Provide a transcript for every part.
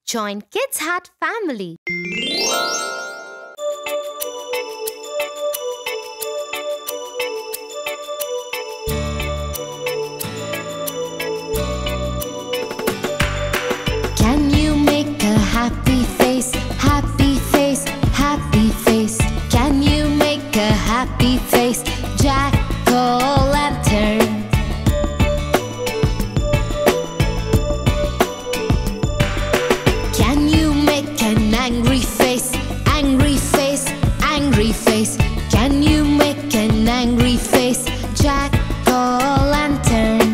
Join Kids Hut family. Can you make a happy face, happy face, happy face? Can you make a happy face, Jack-o'-lantern? Can you make an angry face, angry face, angry face? Can you make an angry face, Jack-o'-lantern?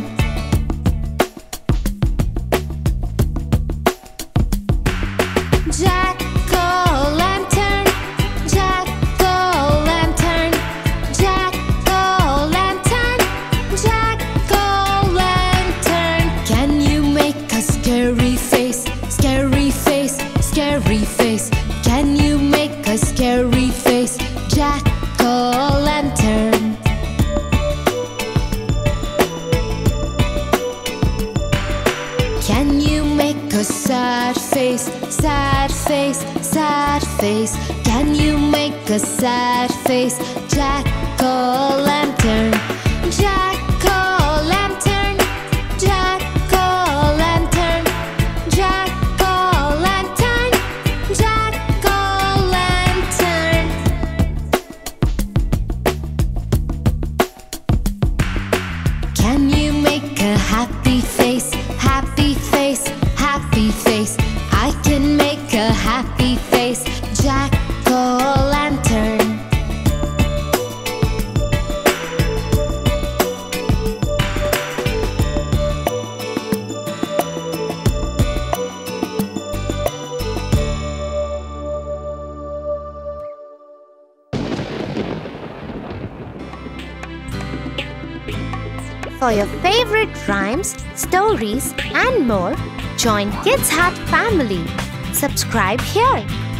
Jack-o'-lantern, Jack-o'-lantern, Jack-o'-lantern, Jack-o'-lantern. Can you make a scary face, scary face, scary face? Can you make a scary face, Jack-o'-lantern? Can you make a sad face, sad face, sad face? Can you make a sad face, Jack-o'-lantern? Jack-o'-lantern, Jack-o'-lantern, Jack-o'-lantern, Jack-o'-lantern. Can you make a happy face, happy face, happy face? I can make a happy face, Jack-o'-lantern. For your favorite rhymes, stories and more, join Kids Hut family. Subscribe here.